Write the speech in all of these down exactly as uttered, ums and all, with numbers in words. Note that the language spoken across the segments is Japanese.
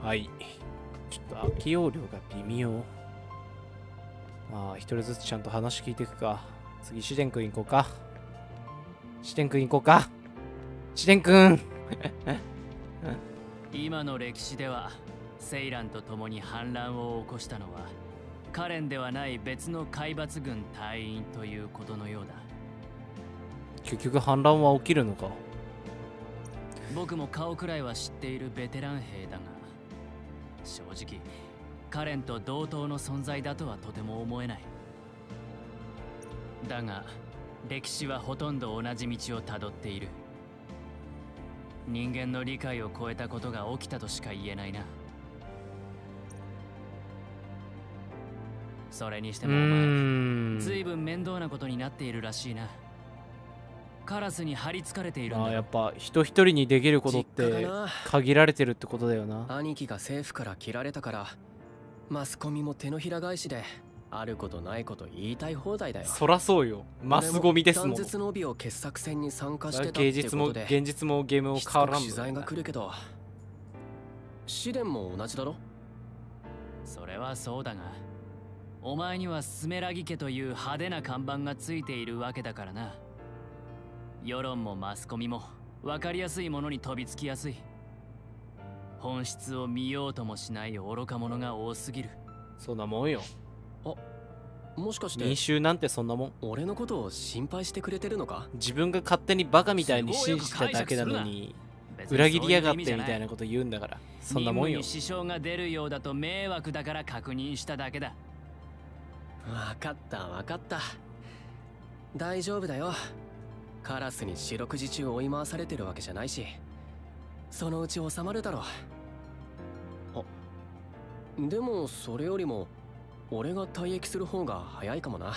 はい。ちょっと空き容量が微妙。まあ、一人ずつちゃんと話聞いていくか。次、シデン君行こうか。シデン君行こうか。シデン君今の歴史では、セイランと共に反乱を起こしたのは、カレンではない別の海抜軍隊員ということのようだ。 結局反乱は起きるのか。 僕も顔くらいは知っているベテラン兵だが、正直カレンと同等の存在だとはとても思えない。だが歴史はほとんど同じ道をたどっている。人間の理解を超えたことが起きたとしか言えないな。それにしてもお前、ずいぶん面倒なことになっているらしいな。カラスに張り付かれているんだ。 ああ、やっぱ人一人にできることって限られてるってことだよな。 兄貴が政府から切られたから、マスコミも手のひら返しであることないこと言いたい放題だよ。 そらそうよ。マスゴミですもん。 断絶の帯を傑作戦に参加してたって芸術もことで、 現実もゲームも変わらん取材が来るけど、試練も同じだろ。 それはそうだが、お前にはスメラギ家という派手な看板がついているわけだからな。世論もマスコミも分かりやすいものに飛びつきやすい。本質を見ようともしない愚か者が多すぎる。 そんなもんよ。 あ、もしかして民衆なんてそんなもん。 俺のことを心配してくれてるのか。 自分が勝手にバカみたいに信じただけなのに裏切りやがってみたいなこと言うんだから、そんなもんよ。 任務に支障が出るようだと迷惑だから確認しただけだ。 分かった分かった、大丈夫だよ。カラスに四六時中追い回されてるわけじゃないし、そのうち収まるだろう。あ、でもそれよりも俺が退役する方が早いかもな。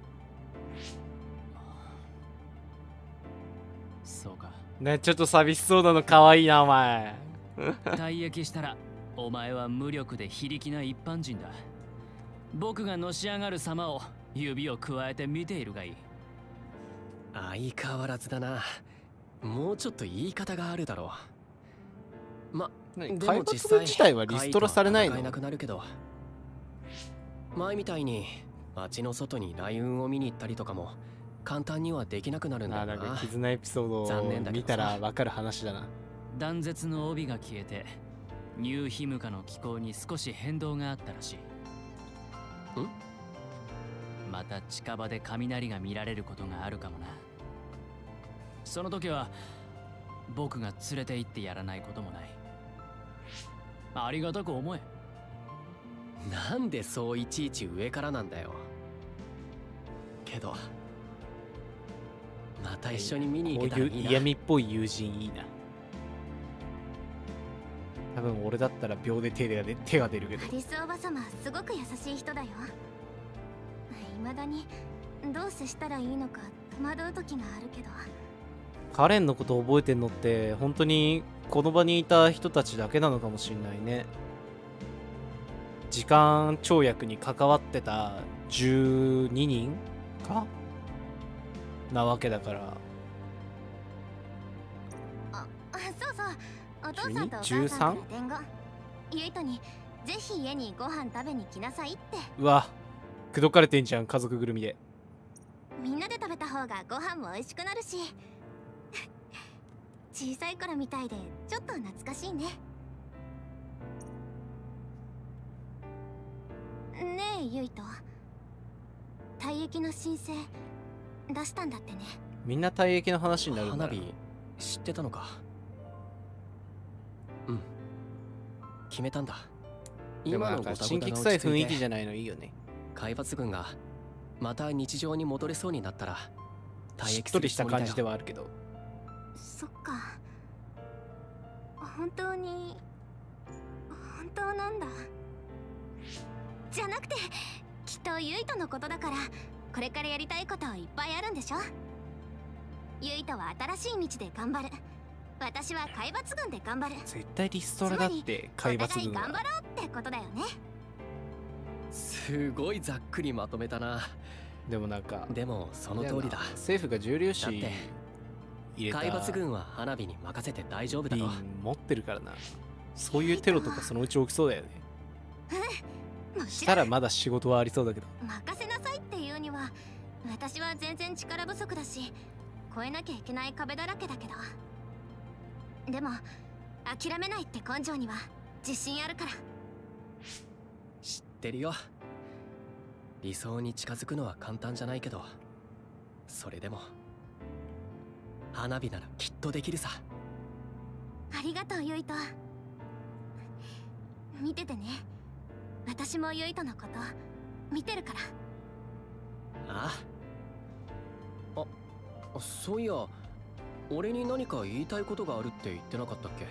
そうかね、ちょっと寂しそうなの可愛いなお前退役したらお前は無力で非力な一般人だ。僕がのし上がる様を指を加えて見ているがいい。 相変わらずだな。もうちょっと言い方があるだろう。ま、 海抜軍自体はリストラされないの？ なくなるけど、前みたいに街の外に雷雲を見に行ったりとかも簡単にはできなくなるんだよな。 あ、なんか絆エピソードを見たら分かる話だな。 断絶の帯が消えてニューヒムカの気候に少し変動があったらしい。 ん？ また近場で雷が見られることがあるかもな。その時は僕が連れて行ってやらないこともない。ありがたく思え。 なんでそういちいち上からなんだよ。けどまた一緒に見に行けたらいいな。 こういう嫌味っぽい友人いいな。多分俺だったら秒で手が出手が出るけど。 アリスおばさますごく優しい人だよ。未だにどう接したらいいのか戸惑う時があるけど。 カレンのこと覚えてんのって本当にこの場にいた人たちだけなのかもしれないね。時間跳躍に関わってたじゅうににんかなわけだから。 あ、そうそう、お父さんとお母さんから伝言。ユイトにぜひ家にご飯食べに来なさいって。 うわ、口説かれてんじゃん、家族ぐるみで。 みんなで食べた方がご飯も美味しくなるし小さい頃みたいでちょっと懐かしいね。ねえユイト、退役の申請出したんだってね。 みんな退役の話になるんだ。 花火知ってたのか。うん、決めたんだ。 でもなんか新規臭い雰囲気じゃないのいいよね。 海抜軍がまた日常に戻れそうになったらしっとりした感じではあるけど。 そっか、本当に本当なんだ。じゃなくてきっとユイトのことだから、これからやりたいこといっぱいあるんでしょ。ユイトは新しい道で頑張る、私は海抜軍で頑張る。 絶対リストラだって海抜軍は。 頑張ろうってことだよね。 すごいざっくりまとめたな。 でもなんかでもその通りだ。 政府が重量子入れた海抜軍は花火に任せて大丈夫だと。 持ってるからな。 そういうテロとかそのうち起きそうだよね。 もちしたろんらまだ仕事はありそうだけど。 任せなさいっていうには私は全然力不足だし越えなきゃいけない壁だらけだけど、でも諦めないって根性には自信あるから。 知ってるよ。理想に近づくのは簡単じゃないけど、それでも花火ならきっとできるさ。 ありがとうユイト。見ててね、私もユイトのこと見てるから。 ああ。あ、そういや俺に何か言いたいことがあるって言ってなかったっけ？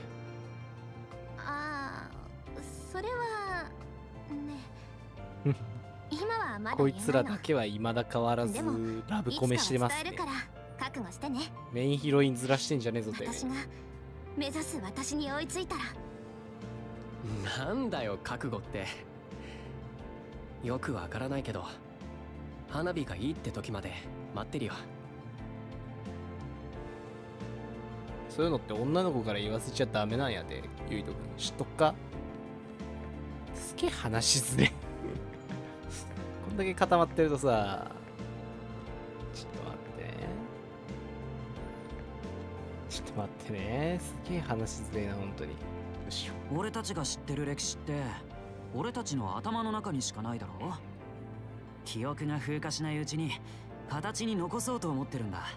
ああ、それはね今はまだこ言えないの。 いつらだけは未だ変わらずでもラブコメしてますねいつかは伝える。から覚悟してね。 メインヒロインずらしてんじゃねえぞって。 私が目指す私に追いついたら。 なんだよ覚悟って。よくわからないけど花火がいいって時まで待ってるよ。 そういうのって女の子から言わせちゃダメなんやで、ゆいとくん。知っとっか？すげえ話しづれ。こんだけ固まってるとさ、ちょっと待ってね。ちょっと待ってね。すげえ話しづれえな、本当に。よしよ。 俺たちが知ってる歴史って俺たちの頭の中にしかないだろ。記憶が風化しないうちに形に残そうと思ってるんだ。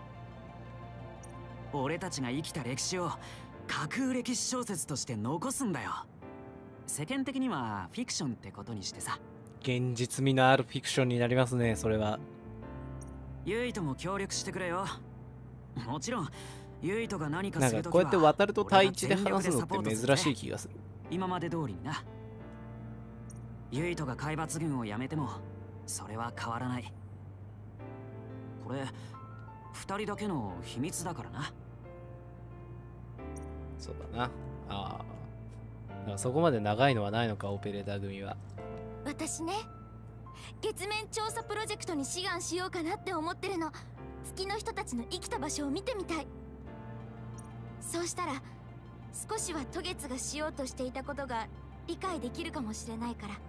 俺たちが生きた歴史を架空歴史小説として残すんだよ。世間的にはフィクションってことにしてさ。 現実味のあるフィクションになりますね、それは。 ユイとも協力してくれよ。もちろんユイとが何かなんするときはかこうやって渡ると対一で話すのって珍しい気がする。 今まで通りにな。ユイとが海抜軍を辞めてもそれは変わらない。これ二人だけの秘密だからな。 そうだな。ああ。だからそこまで長いのはないのか、オペレーター組は。 私ね、月面調査プロジェクトに志願しようかなって思ってるの。月の人たちの生きた場所を見てみたい。そうしたら少しは渡月がしようとしていたことが理解できるかもしれないから。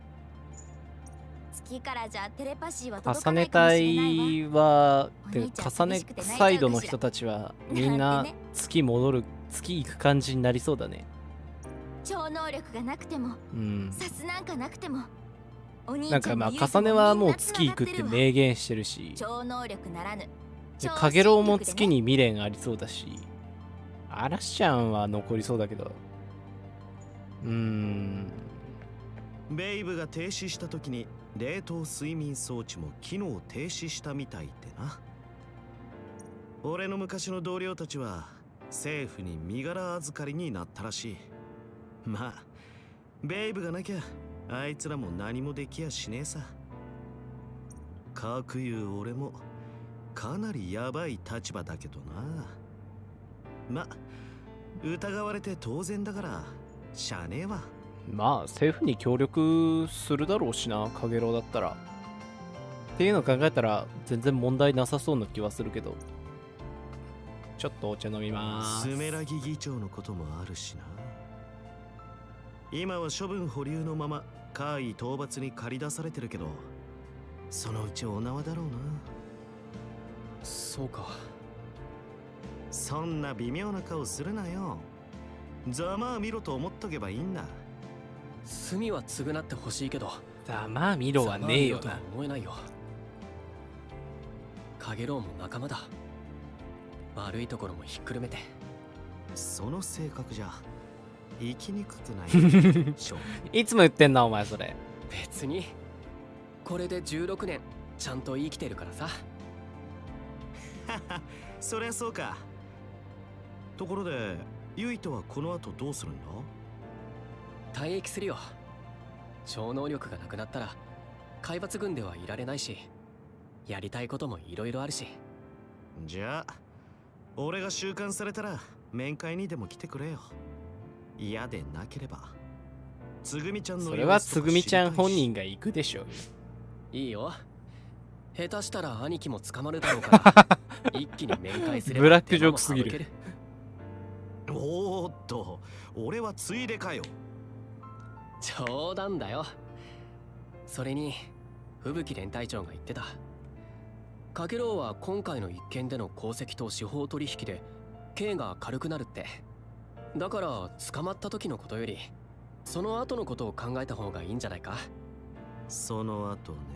月からじゃテレパシーは届か重ねないかもしれないわ。 隊はでお兄ちゃん重ね寂しくて泣いちゃうかしらサイドの人たちはみんなんなてね月戻る、月行く感じになりそうだね。 超能力がなくてもうん。 サスなんかなくてもお兄ちゃなんかまあんもユウトも重ねはもうみんな月行くって繋がるわ明言してるし、 超能力ならぬでカゲロウも月に未練ありそうだし、アラシちゃんは残りそうだけど、うーん。 ベイブが停止した時に冷凍睡眠装置も機能停止したみたいってな。俺の昔の同僚たちは政府に身柄預かりになったらしい。まあベイブがなきゃあいつらも何もできやしねえさ。かくいう俺もかなりヤバい立場だけどな。ま疑われて当然だからしゃあねえわ。 まあ政府に協力するだろうしな、カゲロウだったら。っていうのを考えたら全然問題なさそうな気はするけど。ちょっとお茶飲みまーす。 スメラギ議長のこともあるしな。今は処分保留のまま怪異討伐に駆り出されてるけど、そのうちお縄だろうな。 そうか。 そんな微妙な顔するなよ。ざまあ見ろと思っとけばいいんだ。 罪は償ってほしいけどざまあ見ろはねえよなざまあ見ろとは。思えないよ。カゲロウも仲間だ。悪いところもひっくるめて。 その性格じゃ生きにくくないしょう。 いつも言ってんなお前それ。 別にこれでじゅうろくねんちゃんと生きてるからさ。 そりゃそうか。ところでユイとはこの後どうするんだ？ 退役するよ。超能力がなくなったら海抜軍ではいられないし、やりたいこともいろいろあるし。 じゃあ俺が収監されたら面会にでも来てくれよ。嫌でなければつぐみちゃんのそれはつぐみちゃん本人が行くでしょう。 いいよ。下手したら兄貴も捕まるだろうから一気に面会すればブラックジョークすぎる。 おおーっと、俺はついでかよ。 冗談だよ。それに吹雪連隊長が言ってた。カゲロウは今回の一件での功績と司法取引で刑が軽くなるって。だから捕まった時のことよりその後のことを考えた方がいいんじゃないか。 その後ね。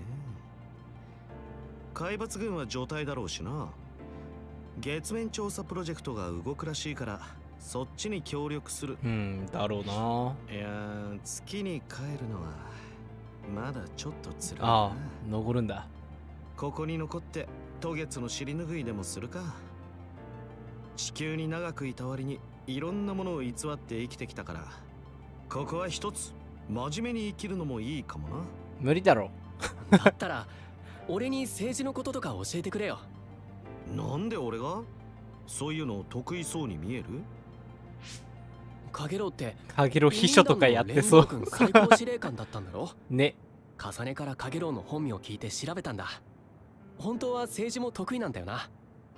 海抜軍は除隊だろうしな。月面調査プロジェクトが動くらしいからそっちに協力する。 うんだろうな。 いやー、月に帰るのはまだちょっと辛いな。 ああ残るんだ。 ここに残って渡月の尻拭いでもするか。地球に長くいた割にいろんなものを偽って生きてきたから、ここは一つ真面目に生きるのもいいかもな。 無理だろ。 だったら俺に政治のこととか教えてくれよ。 なんで俺が？そういうの得意そうに見える？ カゲロウってカゲロウ秘書とかやってそう。 連合軍最高司令官だったんだろね。 重ねからカゲロウの本名を聞いて調べたんだ。本当は政治も得意なんだよな。 あ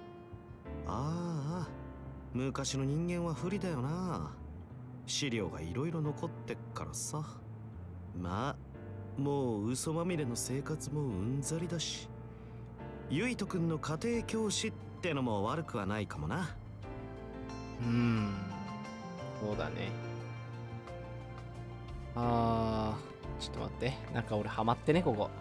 あ、昔の人間は不利だよな。資料がいろいろ残ってっからさ。まあもう嘘まみれの生活もうんざりだし、ユイト君の家庭教師ってのも悪くはないかもな。 うーんそうだね。あーちょっと待って、なんか俺ハマってねここ。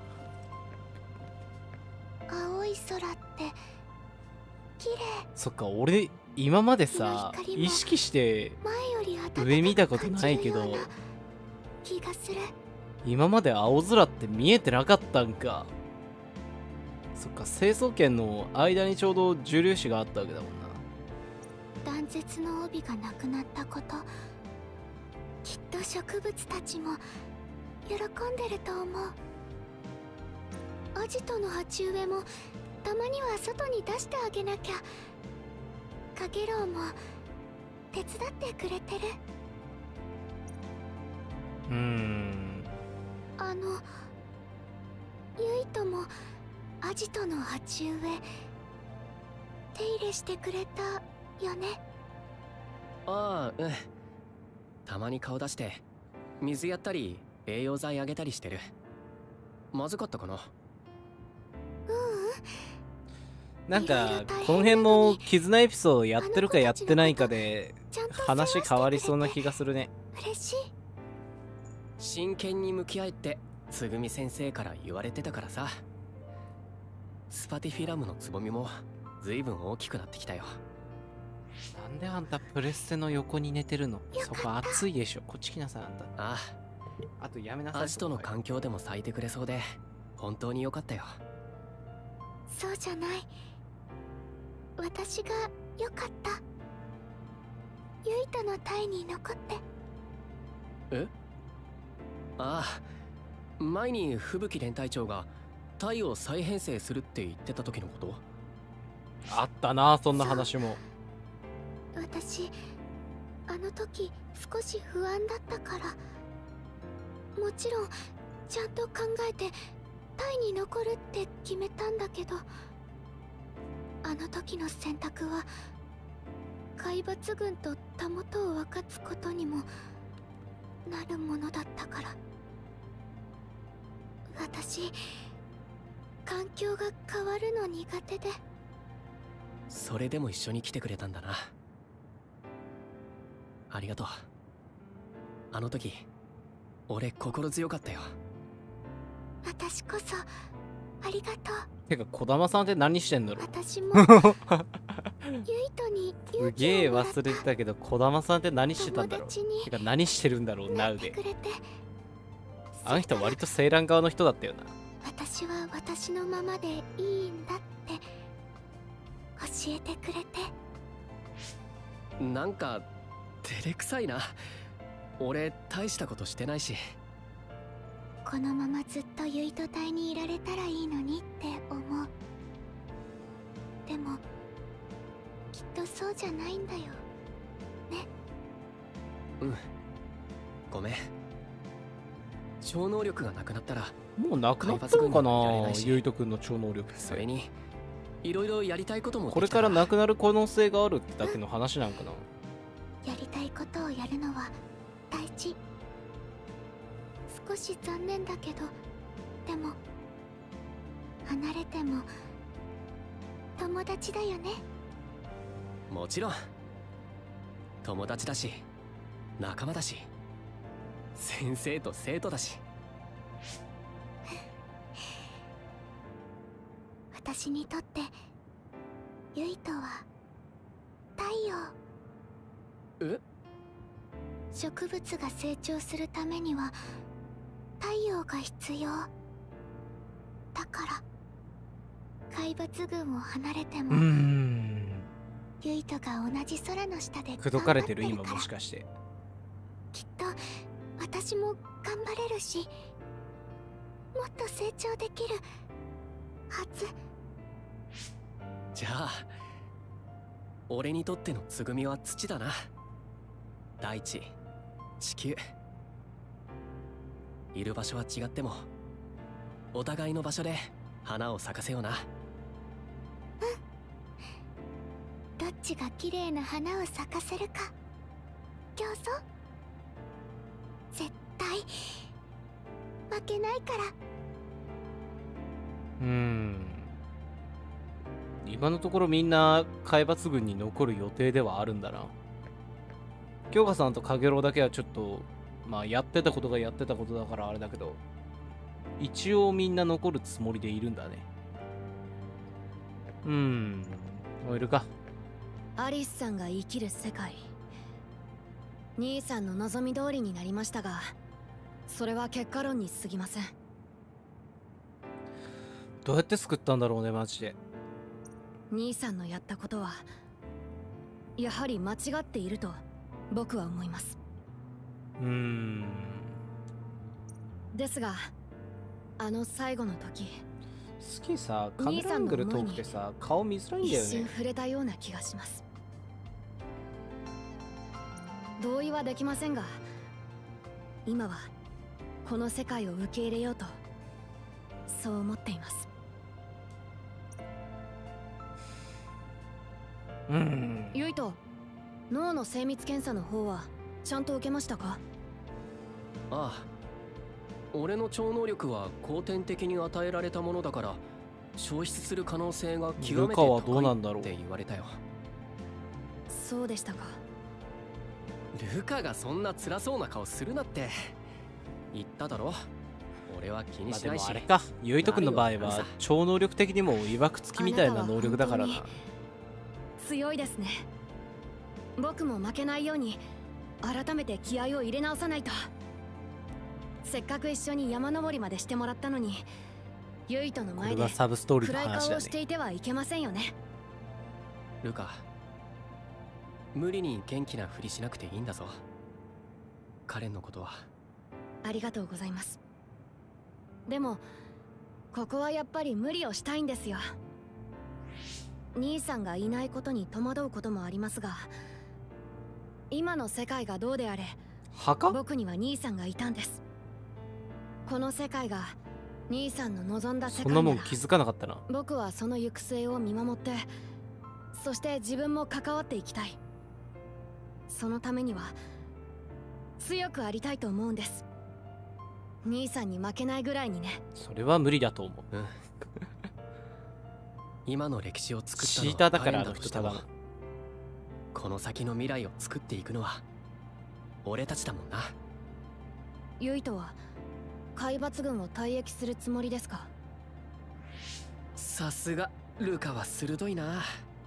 青い空って綺麗。 そっか俺今までさ日の光も意識して前より暖かく上見たことないけど感じるような気がする。 今まで青空って見えてなかったんか。そっか成層圏の間にちょうど重粒子があったわけだもんな。 断絶の帯がなくなったこと、きっと植物たちも喜んでると思う。アジトの鉢植えもたまには外に出してあげなきゃ。カゲロウも手伝ってくれてる。 うーんあのユイともアジトの鉢植え手入れしてくれたよね。 ああ、うん。たまに顔出して水やったり栄養剤あげたりしてる。まずかったかな。 なんかこの辺の絆エピソードやってるかやってないかで話変わりそうな気がするね。 嬉しい。 真剣に向き合えってつぐみ先生から言われてたからさ。スパティフィラムのつぼみもずいぶん大きくなってきたよ。 なんであんたプレステの横に寝てるの？そこ暑いでしょ。こっち来なさいあんた。 ああとやめなさあ、 い。 アジトの環境でも咲いてくれそうで本当に良かったよ。 そうじゃない、私が良かった。ユイとの隊に残って。 え？ああ、前に吹雪連隊長が隊を再編成するって言ってた時のこと？ あったなそんな話も。 私あの時少し不安だったから、もちろんちゃんと考えて隊に残るって決めたんだけど、あの時の選択は海抜軍とたもとを分かつことにもなるものだったから。私環境が変わるの苦手で。 それでも一緒に来てくれたんだな。ありがとう。あの時俺心強かったよ。 私こそありがとう。 てか児玉さんって何してんだろう。 私もユイとにす勇げえ気をもらった。 忘れてたけど児玉さんって何してたんだろう。 友達にてか何してるんだろうな Now で。 ってくれて。 あの人割と青蘭側の人だったよな。 私は私のままでいいんだって教えてくれて。 なんか照れくさいな。俺大したことしてないし。 このままずっとユイと隊にいられたらいいのにって思う。でもきっとそうじゃないんだよね。 うん、ごめん。超能力がなくなったらもうなくなったのかなやれないしゆいとくんの超能力って。 それにいろいろやりたいこともできたこれからなくなる可能性があるってだけの話なんかな。 やりたいことをやるのは大事。少し残念だけど、でも離れても友達だよね。 もちろん友達だし仲間だし先生と生徒だし。 私にとってユイとは太陽。 え？ 植物が成長するためには太陽が必要だから、海抜群を離れてうーもん。 ユイとが同じ空の下で口説かれてる今頑張ってから、 もしかして。 きっと私も頑張れるし、もっと成長できるはず。 じゃあ俺にとってのつぐみは土だな。大地、地球、いる場所は違ってもお互いの場所で花を咲かせような。 どっちが綺麗な花を咲かせるか競争。絶対負けないから。 うーん。今のところみんな海抜群に残る予定ではあるんだな。京香さんとカゲロウだけはちょっと、まあやってたことがやってたことだからあれだけど、一応みんな残るつもりでいるんだね。うーん。もういるか。 アリスさんが生きる世界、兄さんの望み通りになりましたが、それは結果論に過ぎません。 どうやって救ったんだろうね、マジで。 兄さんのやったことはやはり間違っていると僕は思います。 うーん。 ですが、あの最後の時、 好きさ、カメラアングル遠くてさ、顔見づらいんだよ一瞬ね。 触れたような気がします。同意はできませんが、今はこの世界を受け入れようとそう思っています。 うーん。 ユイと脳の精密検査の方はちゃんと受けましたか？ ああ、俺の超能力は後天的に与えられたものだから消失する可能性が極めてルカはどうなんだろう高いって言われたよ。 そうでしたか。 ルカがそんな辛そうな顔するなって言っただろ。俺は気にまあでしないし。 もあれか、ユイト君の場合はなるよさ超能力的にもいわくつきみたいな能力だからな。 強いですね。僕も負けないように改めて気合を入れ直さないと。せっかく一緒に山登りまでしてもらったのに、ユイとのこれ前でがサブストーリーの暗い話だね。 顔をしていてはいけませんよね。 ルカ、無理に元気なふりしなくていいんだぞ。カレンのことは。 ありがとうございます。でもここはやっぱり無理をしたいんですよ。兄さんがいないことに戸惑うこともありますが、今の世界がどうであれ墓？ 僕には兄さんがいたんです。この世界が兄さんの望んだ世そ界ならんなもん気づかなかったな。 僕はその行く末を見守って、そして自分も関わっていきたい。そのためには強くありたいと思うんです。兄さんに負けないぐらいにね。 それは無理だと思う。 うん。今の歴史を作ったチのはーターだからカレンとしてもあの人ただの。 この先の未来を作っていくのは俺たちだもんな。 ユイとは海抜軍を退役するつもりですか？ さすがルカは鋭いな。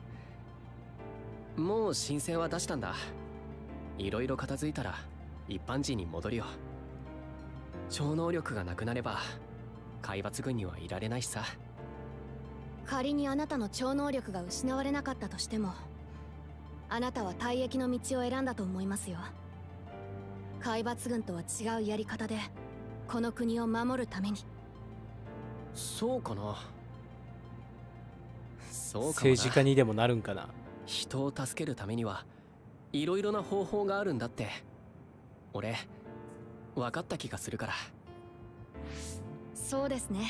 もう申請は出したんだ。いろいろ片付いたら一般人に戻るよ。超能力がなくなれば海抜軍にはいられないしさ。 仮にあなたの超能力が失われなかったとしても、あなたは退役の道を選んだと思いますよ。海抜軍とは違うやり方でこの国を守るために。 そうかな。そうかもな。 政治家にでもなるんかな。 人を助けるためにはいろいろな方法があるんだって俺分かった気がするから。 そうですね。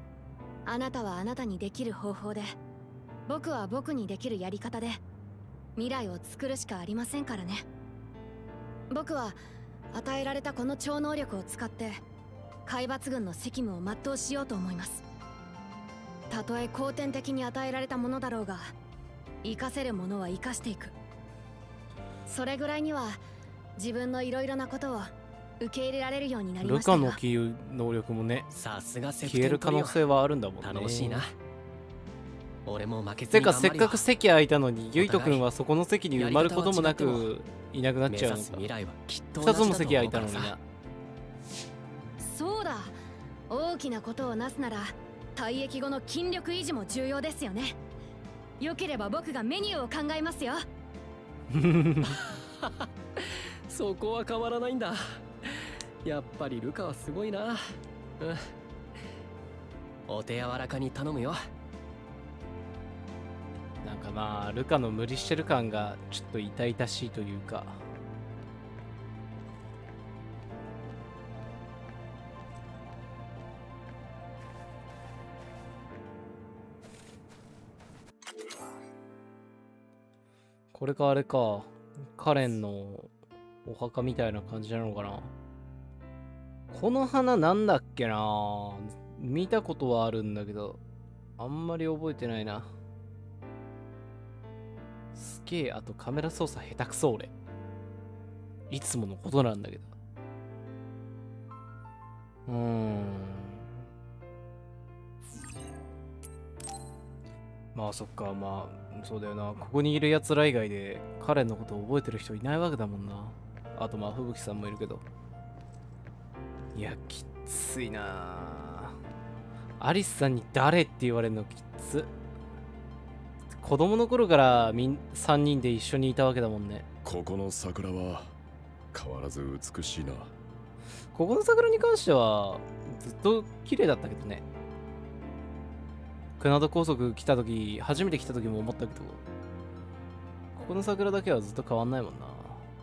あなたはあなたにできる方法で、僕は僕にできるやり方で未来を作るしかありませんからね。僕は与えられたこの超能力を使って海抜軍の責務を全うしようと思います。たとえ後天的に与えられたものだろうが、生かせるものは生かしていく。それぐらいには自分のいろいろなことを受け入れられるようになりまルしたが。 カの消え能力もね、 さすがセプ消える可能性はあるんだもんね。 楽しいな。俺も負けずてに頑張るよ。 かせっかく席空いたのにユイト君はそこの席に埋まることもなやり方は違くいなくなっ目ちゃうのか。 指す未来はきっとふたつ同じだと思うも席空いたからさのにな。 そうだ、大きなことをなすなら退役後の筋力維持も重要ですよね。よければ僕がメニューを考えますよ。 そこは変わらないんだ。やっぱりルカはすごいな。うん。お手柔らかに頼むよ。 なんかまあルカの無理してる感がちょっと痛々しいというか。これかあれか、カレンのお墓みたいな感じなのかな。この花なんだっけな。見たことはあるんだけどあんまり覚えてないな。すげえ、あとカメラ操作下手くそ俺。いつものことなんだけど。うーん。まあそっか、まあそうだよな。ここにいるやつら以外でカレンのことを覚えてる人いないわけだもんな。あとまあ吹雪さんもいるけど。いや、きついな。アリスさんに誰って言われるのきつ。子供の頃からみんさんにんで一緒にいたわけだもんね。 ここの桜は変わらず美しいな。 ここの桜に関してはずっと綺麗だったけどね。クナド高速来た時、初めて来た時も思ったけど、ここの桜だけはずっと変わんないもんな。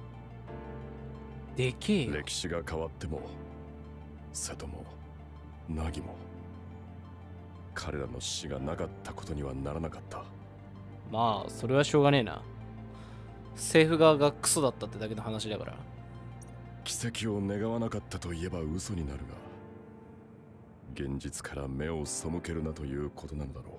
でけえよ。 歴史が変わっても瀬戸も凪も彼らの死がなかったことにはならなかった。 まあそれはしょうがねえな。政府側がクソだったってだけの話だから。 奇跡を願わなかったといえば嘘になるが、現実から目を背けるなということなのだろう。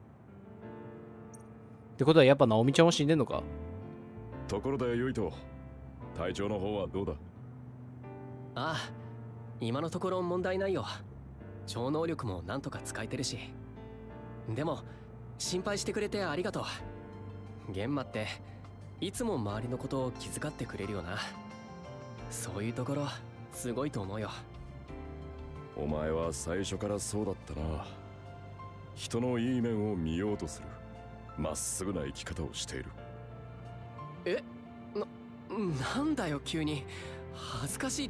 ってことはやっぱナオミちゃんは死んでんのか。 ところでユイト、体調の方はどうだ。 ああ、今のところ問題ないよ。超能力もなんとか使えてるし。でも心配してくれてありがとう。玄馬っていつも周りのことを気遣ってくれるよな。そういうところすごいと思うよ。 お前は最初からそうだったな。人のいい面を見ようとするまっすぐな生き方をしている。 え、な、なんだよ急に。恥ずかしいって。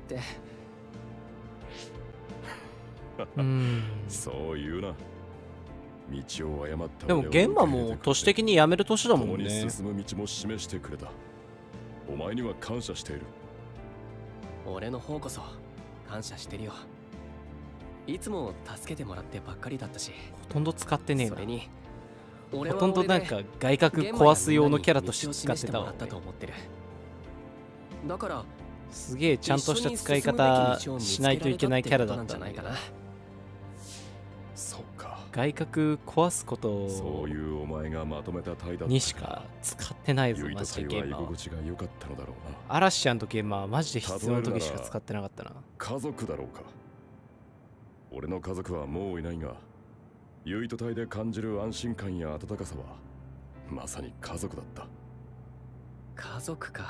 うーん。 そう言うな。道を誤ったでも玄馬も都市的に辞める年だもん共ね。 に進む道も示してくれた。お前には感謝している。 俺の方こそ感謝してるよ。いつも助けてもらってばっかりだったし。 ほとんど使ってねえな。 それにほ俺はとんどなんか外角壊す用のキャラとして使ってたわ。 だと思ってる。だからすげえちゃんとした使い方しないといけないキャラだったんだけど。 そうか。 外角壊すことそういうお前がまとめた体だにしか使ってないぞ、 ユイとマジで隊は居ゲーマーは。 心地が良かったのだろうな。 アラシアンとゲーマーはマジで必要な時しか使ってなかったな。 家族だろうか。俺の家族はもういないが、ユイと隊で感じる安心感や温かさはまさに家族だった。 家族か。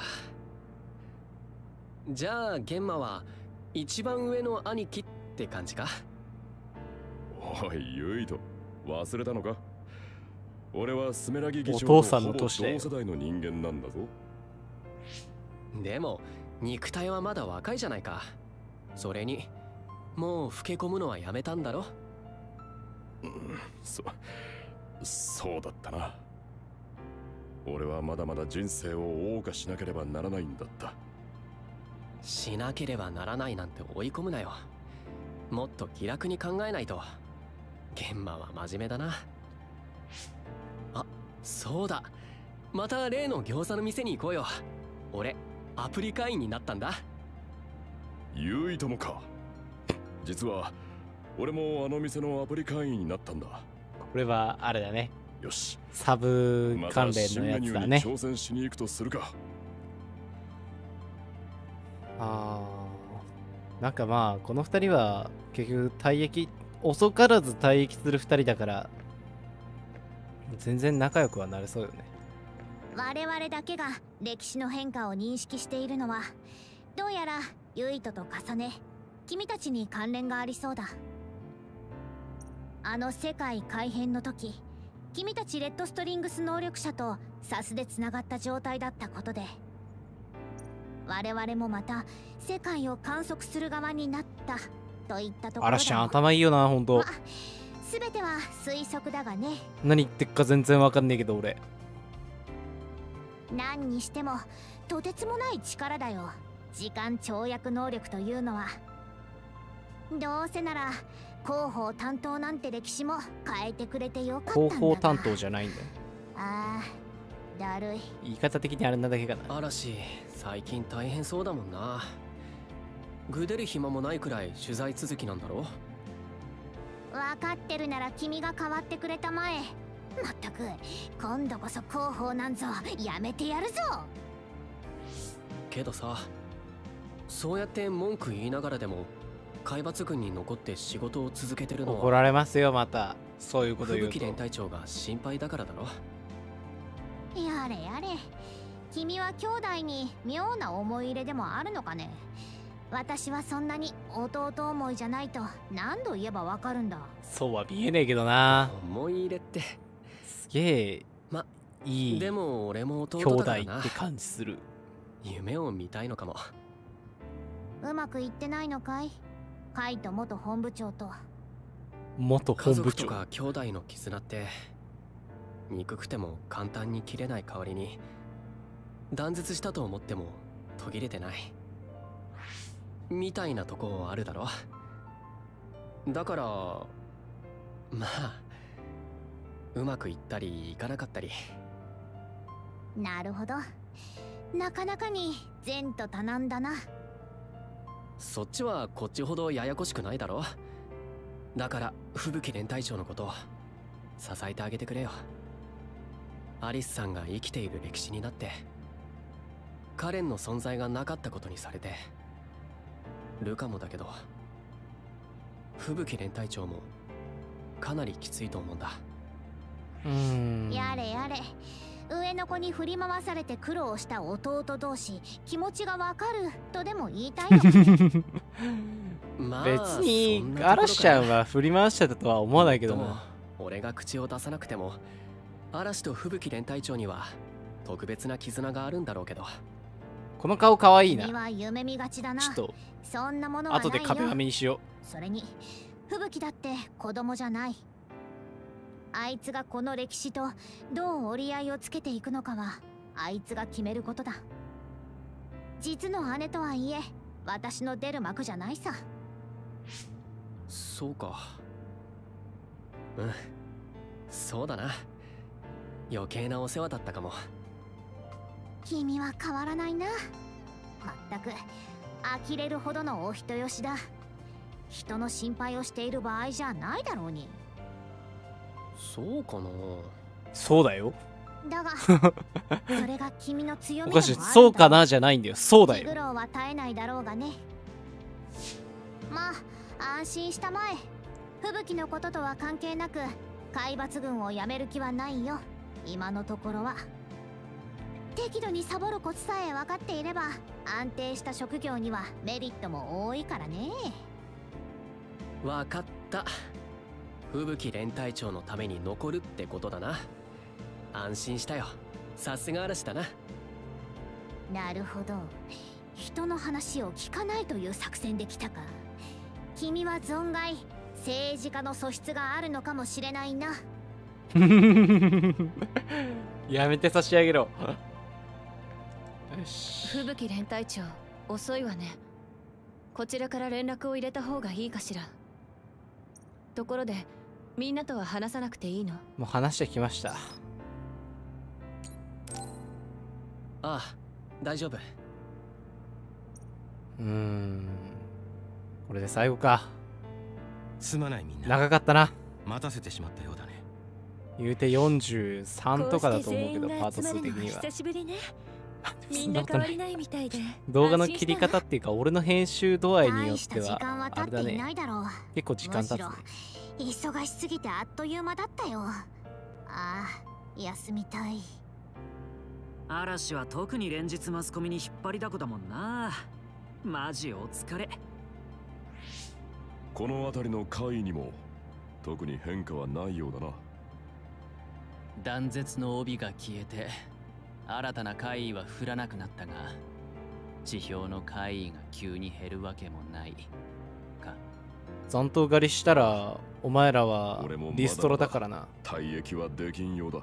じゃあ玄馬は一番上の兄貴って感じか。 おいユイと忘れたのか。俺はスメラギ議長お父さんとほぼ同の年だよ世代の人間なんだぞ。 でも肉体はまだ若いじゃないか。それにもう老け込むのはやめたんだろ。 うん、そそうだったな。俺はまだまだ人生を謳歌しなければならないんだった。 しなければならないなんて追い込むなよ。もっと気楽に考えないと。玄馬は真面目だな。あ、そうだ。 また例の餃子の店に行こうよ。俺アプリ会員になったんだ。 ユイともか。実は俺もあの店のアプリ会員になったんだ。 これはあれだね。 よし、 サブまた関連の新メニューにやつだね。 挑戦しに行くとするか。 あー、なんかまあこのふたりは結局退役、遅からず退役するふたりだから全然仲良くはなれそうよね。 我々だけが歴史の変化を認識しているのはどうやらユイトと重ね君たちに関連がありそうだ。あの世界改変の時、君たちレッドストリングス能力者とサスでつながった状態だったことで、我々もまた世界を観測する側になったといったところだ。 嵐ちゃん頭いいよな、ほんと。 ま、全ては推測だがね。 何言ってっか全然わかんねえけど俺。 何にしてもとてつもない力だよ、時間跳躍能力というのは。どうせなら広報担当なんて歴史も変えてくれてよかったんだが。 広報担当じゃないんだよ。 ああ、だるい。 言い方的にあれなだけかな。 嵐最近大変そうだもんな。ぐでる暇もないくらい取材続きなんだろ。 分かってるなら君が変わってくれたまえ。まったく今度こそ広報なんぞやめてやるぞ。 けどさ、そうやって文句言いながらでも海抜軍に残って仕事を続けてるのは怒られますよまた、そういうこと言うと。 吹雪連隊長が心配だからだろ。 やれやれ、君は兄弟に妙な思い入れでもあるのかね。私はそんなに弟思いじゃないと何度言えばわかるんだ。 そうは見えねえけどな。 思い入れってすげえまいいでも俺も弟兄弟だからな。 って感じする。 夢を見たいのかも。 うまくいってないのかい、カイト元本部長と。 元家本部長。 族とか兄弟の絆って憎くても簡単に切れない代わりに、断絶したと思っても途切れてないみたいなとこあるだろ。だからまあうまくいったりいかなかったり。 なるほど、なかなかに善と多難だな。 そっちはこっちほどややこしくないだろ。だから吹雪連隊長のこと支えてあげてくれよ。アリスさんが生きている歴史になってカレンの存在がなかったことにされて、ルカもだけど吹雪連隊長もかなりきついと思うんだ。 うーん。 やれやれ、上の子に振り回されて苦労した弟同士、気持ちがわかるとでも言いたいのかね。 まあ別にそんなところかな。 嵐ちゃんは振り回しちゃったとは思わないけども。 俺が口を出さなくても嵐と吹雪連隊長には特別な絆があるんだろうけど。 この顔かわいいな。 君は夢見がちだな。 ちょっとそんなものはないよ。 後で壁紙にしよそれに吹雪だって子供じゃない。あいつがこの歴史とどう折り合いをつけていくのかはあいつが決めることだ。実の姉とはいえ私の出る幕じゃないさ。 そうか。うん、そうだな。余計なお世話だったかも。 君は変わらないな。まったく呆れるほどのお人よしだ。人の心配をしている場合じゃないだろうに。 そうかな。 う。そうだよ。 だがそれが君の強みおかしい。 でもあるんだ。 そうかなじゃないんだよ。そうだ気苦よ。 労は絶えないだろうがね。まあ安心したまえ。吹雪のこととは関係なく海抜軍を辞める気はないよ、今のところは。適度にサボるコツさえ分かっていれば安定した職業にはメリットも多いからね。 わかった。吹雪連隊長のために残るってことだな。安心したよ。さすが嵐だな。 なるほど、人の話を聞かないという作戦できたか。君は存外政治家の素質があるのかもしれないな。 やめて差し上げろ。よし。 吹雪連隊長、遅いわね。こちらから連絡を入れた方がいいかしら。ところでみんなとは話さなくていいの？ もう話してきました。 ああ、大丈夫。 うーん、これで最後か。 すまないみんな。 長かったな。 待たせてしまったようだね。 言うてよんじゅうさんとかだと思うけど、パート数的には。 久しぶりね。みんな変わりないみたいで。 動画の切り方っていうか、俺の編集度合いによってはあれだね。 いないだろう。 結構時間経つね。 忙しすぎてあっという間だったよ。ああ、休みたい。 嵐は特に連日マスコミに引っ張りだこだもんな。マジお疲れ。 この辺りの怪異にも特に変化はないようだな。 断絶の帯が消えて新たな怪異は降らなくなったが、地表の怪異が急に減るわけもないか。 残党狩りしたらお前らはリストロだからな。 退役はできんようだ。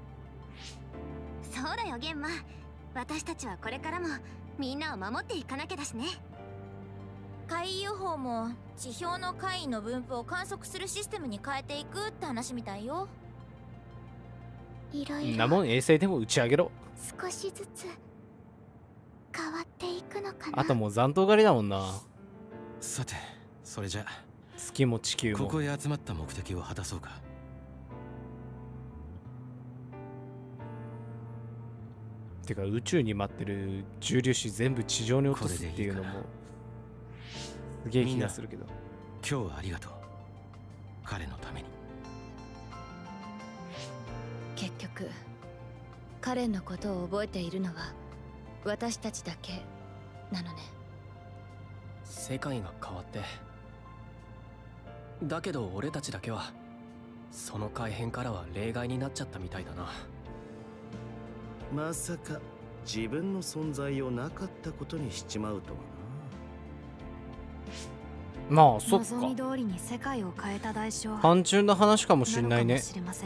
そうだよ、ゲンマ。私たちはこれからもみんなを守っていかなきゃだしね。 怪異予報も地表の怪異の分布を観測するシステムに変えていくって話みたいよ。 いろいろんなもん衛星でも打ち上げろ。 少しずつ変わっていくのかな。 あともう残党狩りだもんな。 さて、それじゃ月も地球もここへ集まった目的を果たそうか。 てか宇宙に待ってる重粒子全部地上に落とすっていうのもすげえ気がするけど。 今日はありがとう、彼のために。 結局彼のことを覚えているのは私たちだけなのね。 世界が変わって、だけど俺たちだけはその改変からは例外になっちゃったみたいだな。 まさか自分の存在をなかったことにしちまうとはな。まあそっか、 望み通りに世界を変えた代償単純な話かもしれないね。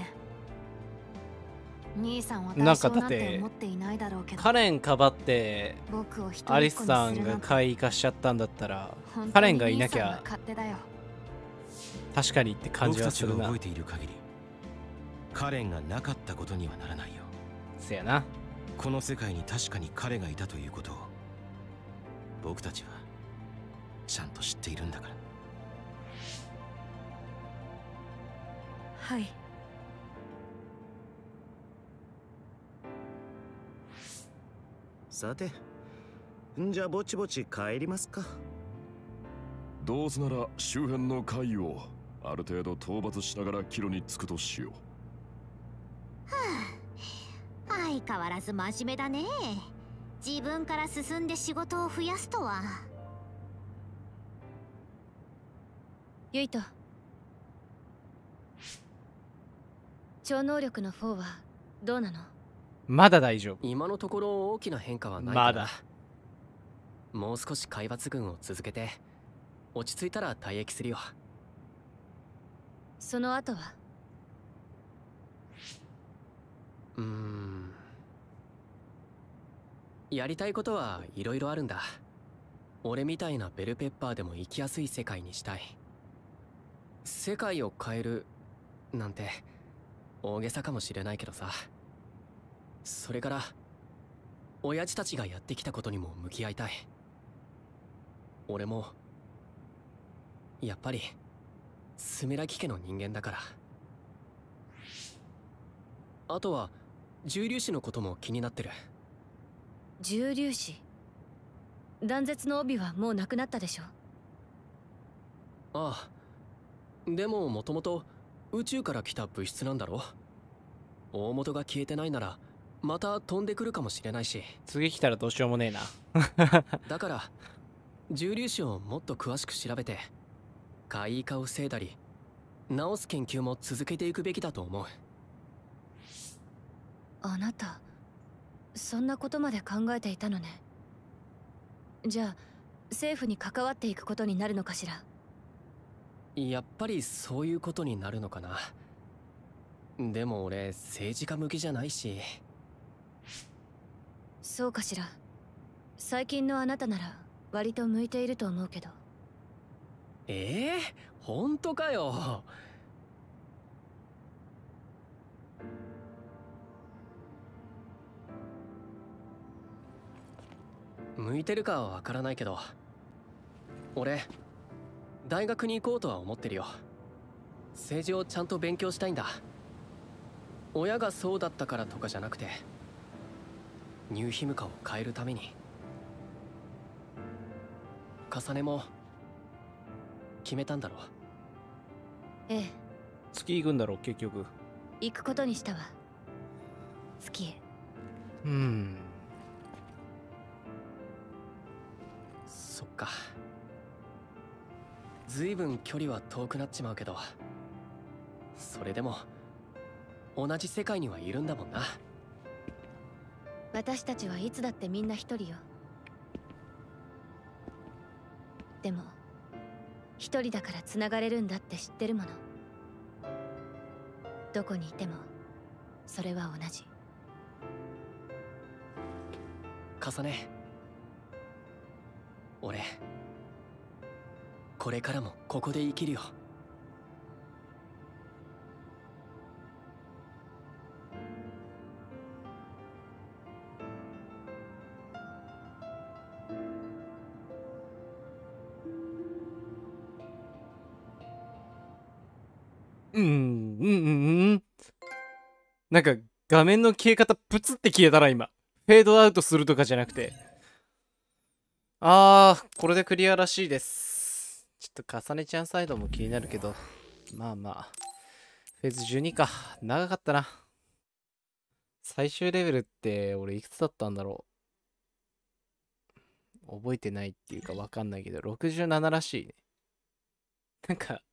兄さんはなんかだっ代償なんて思っていないだろうけど、 カレンかばって僕を一人っ子アにリスさんするなんてが怪異化しちゃったんだったら本当にカレンがいなき兄さんゃが勝手だよ。 確かにって感じ僕たちがはするな。 覚えている限りカレンがなかったことにはならないよ。 せやな。 この世界に確かに彼がいたということを僕たちはちゃんと知っているんだから。 はい。 さて、んじゃぼちぼち帰りますか。 どうせなら周辺の怪異をある程度討伐しながら帰路に着くとしよう。 相変わらず真面目だね。自分から進んで仕事を増やすとは。 ユイト、超能力のフォーはどうなの？ まだ大丈夫。 今のところ大きな変化はないまだ。 もう少し海抜群を続けて落ち着いたら退役するよ。 その後は？ うーん、やりたいことはいろいろあるんだ。俺みたいなベルペッパーでも生きやすい世界にしたい。世界を変えるなんて大げさかもしれないけどさ。それから親父たちがやってきたことにも向き合いたい。俺もやっぱりスメラギ家の人間だから。あとは重粒子のことも気になってる。 重粒子？断絶の帯はもうなくなったでしょ？ ああ、でももともと宇宙から来た物質なんだろ。大元が消えてないならまた飛んでくるかもしれないし。 次来たらどうしようもねえな。 だから重粒子をもっと詳しく調べて怪異化を防いだり直す研究も続けていくべきだと思う。 あなたそんなことまで考えていたのね。じゃあ政府に関わっていくことになるのかしら？ やっぱりそういうことになるのかな。でも俺政治家向きじゃないし。 そうかしら。最近のあなたなら割と向いていると思うけど。 ええー、本当かよ。 向いてるかはわからないけど、俺大学に行こうとは思ってるよ。政治をちゃんと勉強したいんだ。親がそうだったからとかじゃなくて、ニューヒムカを変えるために。重ねも決めたんだろう。 ええ、 月行くんだろ結局。 行くことにしたわ。月へ。 うん。 そっか。ずいぶん距離は遠くなっちまうけど、それでも同じ世界にはいるんだもんな。 私たちはいつだってみんな一人よ。でも一人だから繋がれるんだって知ってるもの。どこにいてもそれは同じ。 重ね、俺これからもここで生きるよ。 うんうんうんうん。なんか画面の消え方プツって消えたら今。フェードアウトするとかじゃなくて。あー、これでクリアらしいです。ちょっと重ねちゃんサイドも気になるけど。まあまあ。フェーズじゅうにか。長かったな。最終レベルって俺いくつだったんだろう。覚えてないっていうかわかんないけど、ろくじゅうなならしいね。なんか、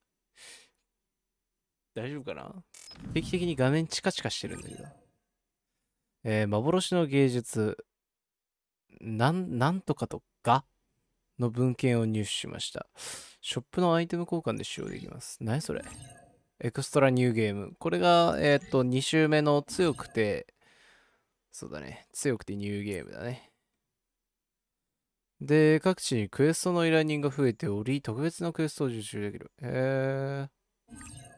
大丈夫かな？定期的に画面チカチカしてるんだけど。えー、幻の芸術、なん、なんとかとがの文献を入手しました。ショップのアイテム交換で使用できます。何それ？エクストラニューゲーム。これが、えっと、に周目の強くて、そうだね。強くてニューゲームだね。で、各地にクエストの依頼人が増えており、特別なクエストを受注できる。へー。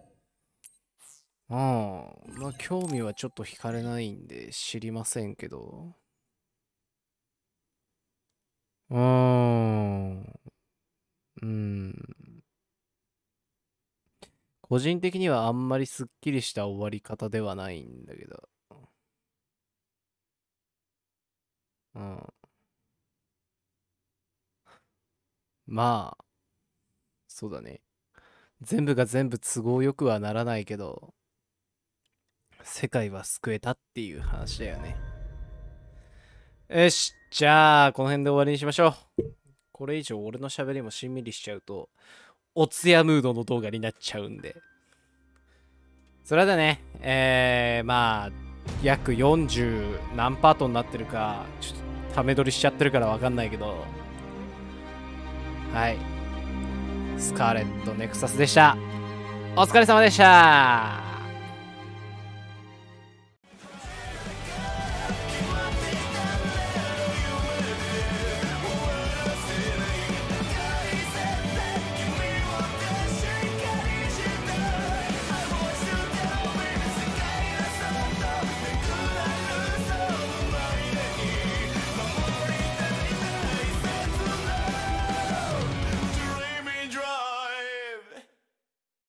ああ、まあ興味はちょっと惹かれないんで知りませんけど。うーん。うーん。個人的にはあんまりすっきりした終わり方ではないんだけど。うん。まあ、そうだね。全部が全部都合よくはならないけど、世界は救えたっていう話だよね。よし、じゃあこの辺で終わりにしましょう。これ以上俺の喋りもしんみりしちゃうとおつやムードの動画になっちゃうんで、それでね、えー、まあ約よんじゅう何パートになってるかちょっとため撮りしちゃってるからわかんないけど、はい、スカーレットネクサスでした。お疲れ様でした。